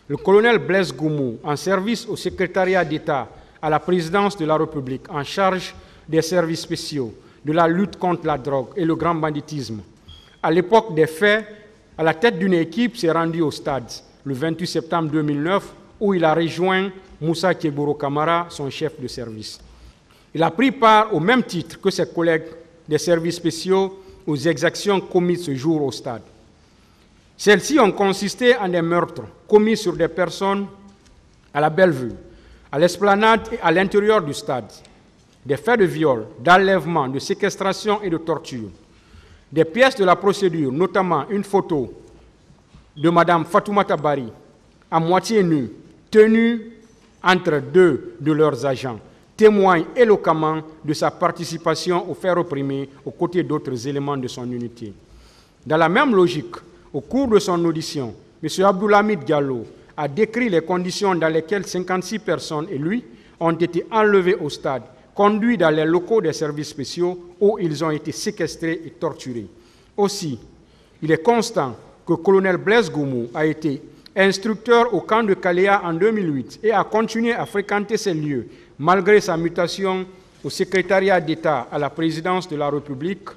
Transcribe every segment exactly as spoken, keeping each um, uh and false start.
le colonel Blaise Goumou, en service au secrétariat d'État à la présidence de la République, en charge des services spéciaux, de la lutte contre la drogue et le grand banditisme. À l'époque des faits, à la tête d'une équipe, s'est rendu au stade le vingt-huit septembre deux mille neuf, où il a rejoint Moussa Keboro Kamara, son chef de service. Il a pris part au même titre que ses collègues des services spéciaux aux exactions commises ce jour au stade. Celles-ci ont consisté en des meurtres commis sur des personnes à la Bellevue, à l'esplanade et à l'intérieur du stade, des faits de viol, d'enlèvement, de séquestration et de torture, des pièces de la procédure, notamment une photo de Mme Fatoumata Bari, à moitié nue, tenue entre deux de leurs agents, témoigne éloquemment de sa participation aux faits opprimés aux côtés d'autres éléments de son unité. Dans la même logique, au cours de son audition, M. Abdoulhamid Diallo a décrit les conditions dans lesquelles cinquante-six personnes et lui ont été enlevés au stade, conduits dans les locaux des services spéciaux où ils ont été séquestrés et torturés. Aussi, il est constant que le colonel Blaise Goumou a été instructeur au camp de Kaléa en deux mille huit et a continué à fréquenter ces lieux malgré sa mutation au secrétariat d'État à la présidence de la République,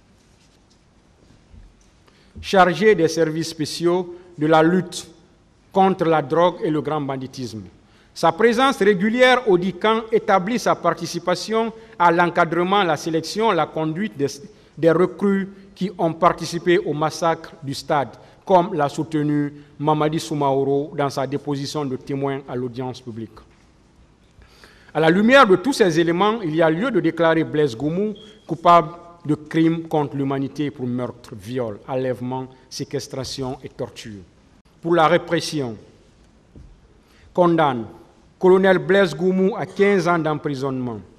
chargé des services spéciaux de la lutte contre la drogue et le grand banditisme. Sa présence régulière au DICAN établit sa participation à l'encadrement, la sélection, la conduite des, des recrues qui ont participé au massacre du stade, comme l'a soutenu Mamadi Soumaoro dans sa déposition de témoin à l'audience publique. À la lumière de tous ces éléments, il y a lieu de déclarer Blaise Goumou coupable de crimes contre l'humanité pour meurtre, viol, enlèvement, séquestration et torture. Pour la répression, condamne colonel Blaise Goumou à quinze ans d'emprisonnement,